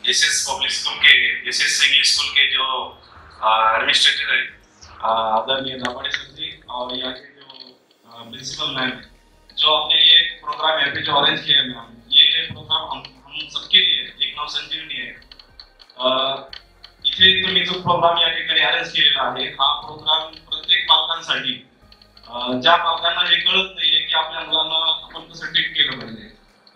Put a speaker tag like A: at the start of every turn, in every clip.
A: SS public school के SS English school के जो एडमिनिस्ट्रेटर है आदरणीय दापाड़े सर जी और यहाँ के जो प्रिंसिपल मैम जो आपने ये प्रोग्राम यहाँ पे जो अरेंज किया है मैम, ये प्रोग्राम हम सबके लिए एक नव संजीवनी है। इथे तुम्ही जो प्रोग्राम या ठिकाणी अरेंज केलेला आहे हा प्रोग्राम प्रत्येक पालकांसाठी ज्या पालकांना हे कळत नाहीये की आपल्या मुलांना आपण कसं ट्रीट केलं पाहिजे।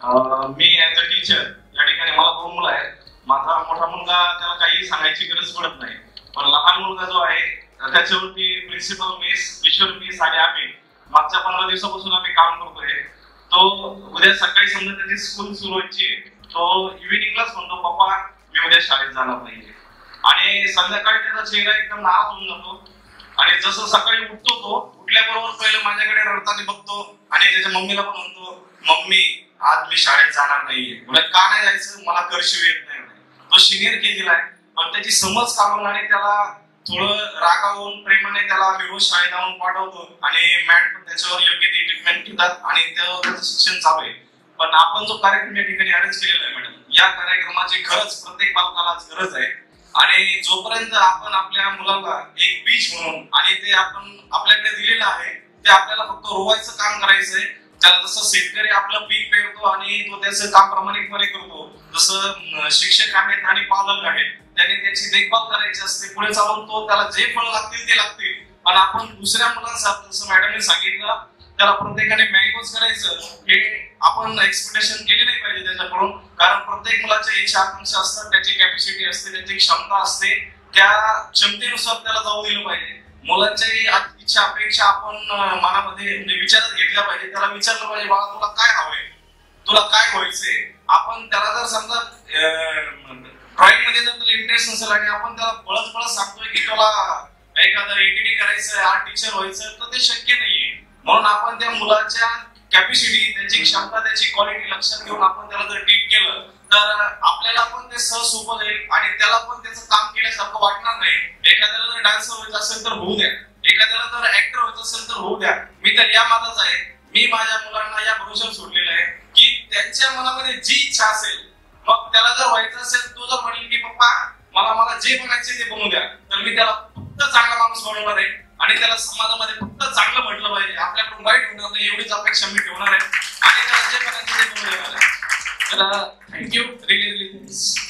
A: मी ऍज अ टीचर या ठिकाणी मला 2 मुलं आहेत। माझा मोठा मुलगा त्याला काही सांगायची गरज पडत नाही, पण लहान मुलगा जो आहे त्याच्यावरती प्रिन्सिपल मिस किशोर मिस आणि आम्ही मागच्या 15 दिवसापासून आम्ही काम करतोय। तो उद्या सकाळी समजा त्याची स्कूल सुरू व्हायची आहे, तो इव्हिनिंगलाच म्हणतो पप्पा मी उद्या शाळेत जाणार नाहीये आणि संध्याकाळी त्याचा चेहरा एकदम नाराज होऊन जातो आणि जसं सकाळी उठतो तो उठल्याबरोबर पहिले माझ्याकडे रडताना बघतो आणि त्याच्या मम्मीला पण म्हणतो मम्मी आज मी शाळेत जाणार नाहीये। म्हणजे का नाही जायचं, मला कर्फ्यू येत नाही। तो सिनियर केजीला आहे, पण त्याची समज काढून आणि त्याला थोडं रागावून प्रेमाने त्याला मी रोज शाळेत आणून पाठवतो आणि मॅडम पण त्याच्यावर योग्य ती ट्रीटमेंट घेतात आणि त्याचं शिक्षण चालू आहे। पण आपण जो कार्यक्रम या ठिकाणी अरेंज केलेला आहे मॅडम, या कार्यक्रमाची खरंच प्रत्येक पालकाला गरज आहे आणि जोपर्यंत आपण आपल्या मुलाला एक बीज म्हणून आणि ते आपण आपल्याकडे दिलेलं आहे ते आपल्याला फक्त रोवायचं काम करायचंय। त्याला जसं शेतकरी आपलं पीक पेरतो आणि तो त्याचं काम प्रामाणिकपणे करतो, जसं शिक्षक आहेत आणि पालक आहेत त्यांनी त्याची देखभाल करायची असते। पुढे चालून तो त्याला जे फळ लागतील ते लागतील, पण आपण दुसऱ्या मुलांसाठी जसं मॅडमने सांगितलं त्याला प्रत्येकाने मॅनेज करायचं हे आपण एक्सपेक्टेशन केली नाही पाहिजे त्याच्याकडून, कारण प्रत्येक मुलाच्या इच्छा आकांक्षा असतात, त्याची कॅपॅसिटी असते, त्याची क्षमता असते, त्या क्षमतेनुसार त्याला जाऊ दिलं पाहिजे। मुलांच्या इच्छा अपेक्षा आपण मनामध्ये विचारात घेतल्या पाहिजे। त्याला विचारलं पाहिजे बाळा तुला काय हवंय, तुला काय व्हायचंय। आपण त्याला जर समजा ड्रॉइंग मध्ये जर तुला इंटरेस्ट नसेल आणि आपण त्याला पळत सांगतोय की तुला एखादं एटीडी करायचं आर्ट टीचर व्हायचं, तर ते शक्य नाहीये। म्हणून आपण त्या मुलाच्या कॅपॅसिटी, त्याची क्षमता, त्याची क्वालिटी लक्षात घेऊन आपण त्याला जर ट्रीट केलं तर आपल्याला पण ते सहज सोपं जाईल आणि त्याला पण त्याचं काम केल्यासारखं वाटणार नाही। एखाद्याला जर डान्सर व्हायचं असेल तर होऊ द्या, एखाद्याला जर ऍक्टर व्हायचं असेल तर होऊ द्या। मी तर या माताच आहे, मी माझ्या मुलांना या भरोशावर सोडलेलं आहे की त्यांच्या मनामध्ये जी इच्छा असेल, मग त्याला जर व्हायचं असेल तो जर म्हणेल की पप्पा मला जे बनायचे ते बनवू द्या, तर मी त्याला फक्त चांगला माणूस बनवणार आहे आणि त्याला समाजामध्ये फक्त चांगलं म्हटलं पाहिजे, आपल्याकडून वाईट होणार नाही एवढीच अपेक्षा मी ठेवणार आहे आणि त्याला जे बनायचे ते बनवू देणार आहे। तर थँक्यू, रिली थँक्स।